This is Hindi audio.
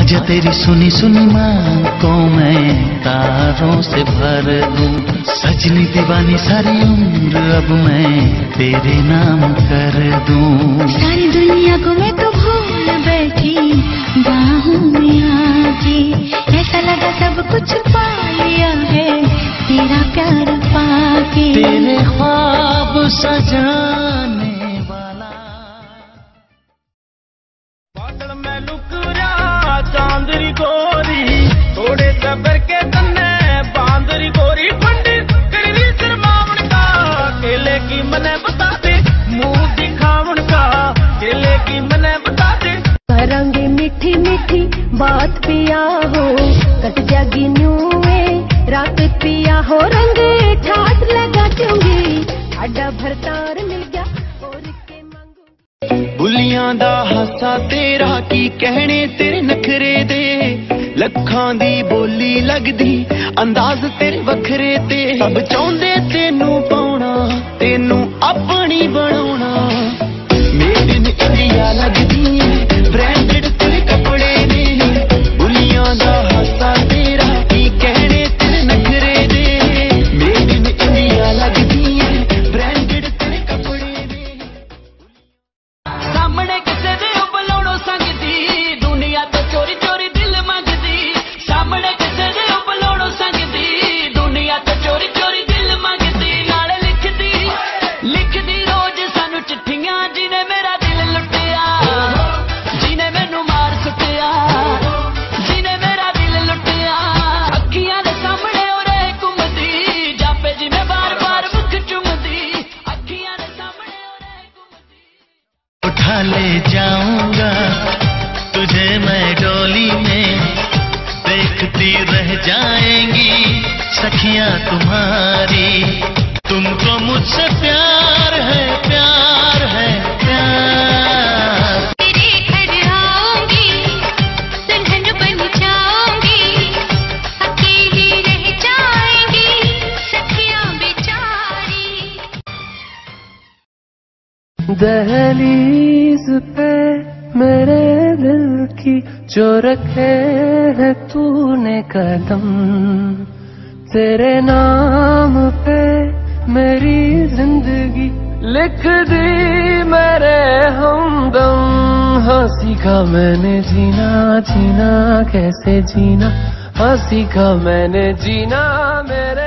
आजा तेरी सुनी सुनी मांग को मैं तारों से भर दूं, सजनी दीवानी सारी उम्र अब मैं तेरे नाम कर दूं। सारी दुनिया को मैं तो भूल बैठी बाहों में आके, ऐसा लगा सब कुछ पा लिया है तेरा प्यार पाके। तेरे ख्वाब सजाने वाला बादल में लुक रहा चांदरी गोरी, थोड़े सबर के तन्ने बांदरी गोरी ठंडी तेरी शर्मावन का, केले की मने बता दे मुंह दिखावन का, केले की मने बता दे। रंगे मीठी मीठी बात पिया हो, कट जागी न्यूए रात पिया हो, रंग ठाट लगा चूंगी, आडा भरतार मिल गया और के मांगूंगी। बुलियां दा हासा तेरा की कहने तेरे नखरे दे, लखां दी बोली लगदी अंदाज तेरे वखरे ते, सब चाहुंदे तेनू पाउणा तेनू अपनी बनाउणा, मेड इन इंडिया लगदी है ब्रांडेड तेरे कपड़े ने, बुलियां दा हासा तेरा की कहने तेरे नखरे दे, मेड इन इंडिया लगदी है ब्रांडेड तेरे कपड़े ने। सामने किसे दे बुलाउणो संगदी, दुनिया तो चोरी चोरी दिल मंगदी, सामने किसे दे बुलाउणो संगदी, दुनिया तो चोरी चोरी दिल मंगदी, नाल लिखदी लिखदी रोज सानू चिट्ठियां, जिने मेरा दिल लुटिया, जिने मैनू मार सुटिया, जिने मेरा दिल लुटिया, अखियां दे सामने ओरे घुमदी, जापे जिवें बार बार मुख चुमदी, अखियां दे सामने ओरे घुमदी। उठा ले जाऊंगा तुझे मैं डोली में, देखती रह जाएंगी सखियां तुम्हारी, तुमको मुझसे प्यार है प्यार है प्यार। तेरे घर आऊंगी दुल्हन बन जाऊंगी, अकेली रह जाएंगी सखियां बेचारी। दहलीज पे मेरे दिल की जो रखे है तूने कदम, तेरे नाम पे मेरी जिंदगी लिख दी मेरे हमदम। हाँ सीखा मैंने जीना जीना कैसे जीना, हाँ सीखा मैंने जीना मेरे